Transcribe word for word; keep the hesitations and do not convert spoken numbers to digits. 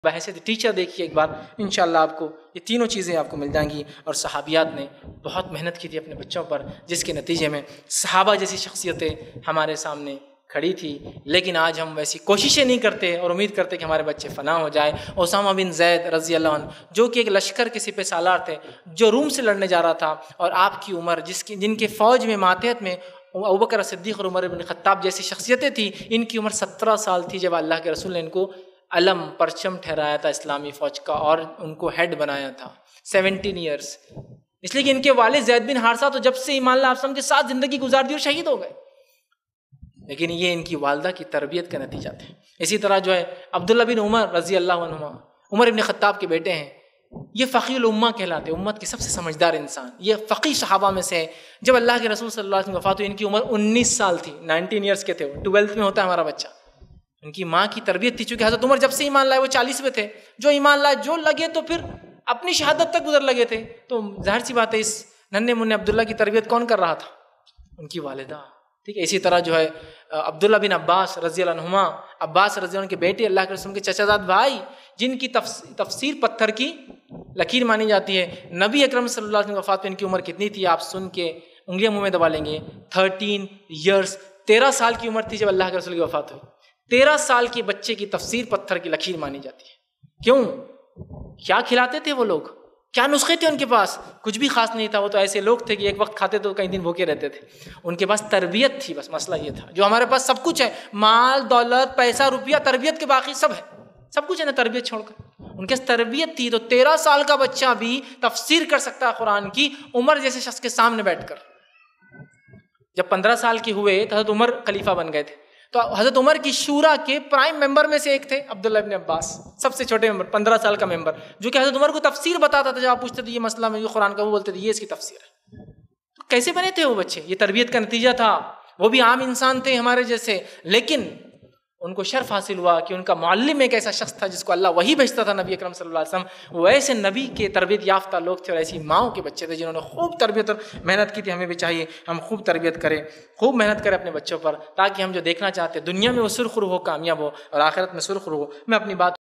بحیثیت ٹیچر دیکھیے ایک بار انشاءاللہ آپ کو یہ تینوں چیزیں آپ کو مل جائیں گی. اور صحابیات نے بہت محنت کی تھی اپنے بچوں پر، جس کے نتیجے میں صحابہ جیسی شخصیتیں ہمارے سامنے کھڑی تھی. لیکن آج ہم ویسی کوششیں نہیں کرتے اور امید کرتے کہ ہمارے بچے فنا ہو جائے. اسامہ بن زید رضی اللہ عنہ جو کہ ایک لشکر کے سپہ سالار تھے، جو روم سے لڑنے جا رہا تھا، اور آپ کی عمر جس کی جن کے فوج میں ماتحت میں ابوبکر صدیق اور عمر بن خطاب جیسی شخصیتیں تھیں، ان کی عمر سترہ سال تھی جب اللہ کے رسول نے ان کو علم پرچم ٹھہرایا تھا اسلامی فوج کا اور ان کو ہیڈ بنایا تھا. Seventeen years. اس لیے کہ ان کے والد زید بن حارثہ تو جب سے ایمان اللہ علیہ وسلم کے ساتھ زندگی گزار دی اور شہید ہو گئے، لیکن یہ ان کی والدہ کی تربیت کا نتیجہ تھے. اسی طرح جو ہے عبداللہ بن عمر رضی اللہ عنہما، عمر بن خطاب کے بیٹے ہیں، یہ فقیہ الامہ کہلاتے، امت کے سب سے سمجھدار انسان. یہ فقیہ صحابہ میں سے ہے. جب اللہ کے رسول صلی اللہ علیہ وسلم وفات ہوئی، ان کی عمر انیس سال تھی. نائنٹین ایئرس کے تھے وہ. ٹویلتھ میں ہوتا ہے ہمارا بچہ. ان کی ماں کی تربیت تھی، چونکہ حضرت عمر جب سے ایمان لائے وہ چالیس میں تھے. جو ایمان لائے جو لگے تو پھر اپنی شہادت تک گزر لگے تھے. تو ظاہر سی بات ہے اس ننھے منھے عبداللہ کی تربیت کون کر رہا تھا؟ ان کی والدہ. ٹھیک ہے. اسی طرح جو ہے عبداللہ بن عباس رضی اللہ عنہما، عباس رضی اللہ عنہ کے بیٹے، اللہ کے رسول کے چچا زاد بھائی، جن کی تفسیر پتھر کی لکیر مانی جاتی ہے. نبی اکرم صلی اللہ علیہ وسلم کی وفات پہ ان کی عمر کتنی تھی آپ سن کے انگلیاں منہ میں دبا لیں گے. Thirteen years. تیرہ سال کی عمر تھی جب اللہ کے رسول کی وفات ہوئی. تیرہ سال کے بچے کی تفسیر پتھر کی لکیر مانی جاتی ہے. کیوں؟ کیا کھلاتے تھے وہ لوگ؟ کیا نسخے تھے ان کے پاس؟ کچھ بھی خاص نہیں تھا. وہ تو ایسے لوگ تھے کہ ایک وقت کھاتے تو کئی دن بھوکے رہتے تھے. ان کے پاس تربیت تھی. بس مسئلہ یہ تھا. جو ہمارے پاس سب کچھ ہے، مال دولت پیسہ روپیہ، تربیت کے باقی سب ہے. سب کچھ ہے نا تربیت چھوڑ کر. ان کے تربیت تھی. تو تیرہ سال کا بچہ بھی تفسیر کر سکتا ہے قرآن کی عمر جیسے شخص کے سامنے بیٹھ کر. جب پندرہ سال کے ہوئے تو حضرت عمر خلیفہ بن گئے تھے. تو حضرت عمر کی شورا کے پرائم ممبر میں سے ایک تھے عبداللہ ابن عباس، سب سے چھوٹے ممبر، پندرہ سال کا ممبر، جو کہ حضرت عمر کو تفسیر بتاتا تھا. جب آپ پوچھتے تھے یہ مسئلہ میں یہ قرآن کا، وہ بولتے تھے یہ اس کی تفسیر ہے. تو کیسے بنے تھے وہ بچے؟ یہ تربیت کا نتیجہ تھا. وہ بھی عام انسان تھے ہمارے جیسے، لیکن ان کو شرف حاصل ہوا کہ ان کا معلم ایک ایسا شخص تھا جس کو اللہ وہی بھیجتا تھا، نبی اکرم صلی اللہ علیہ وسلم. وہ ایسے نبی کے تربیت یافتہ لوگ تھے اور ایسی ماؤں کے بچے تھے جنہوں نے خوب تربیت اور محنت کی تھی. ہمیں بھی چاہیے ہم خوب تربیت کریں، خوب محنت کریں اپنے بچوں پر، تاکہ ہم جو دیکھنا چاہتے ہیں دنیا میں وہ سرخرو ہو، کامیاب ہو، اور آخرت میں سرخرو ہو. میں اپنی بات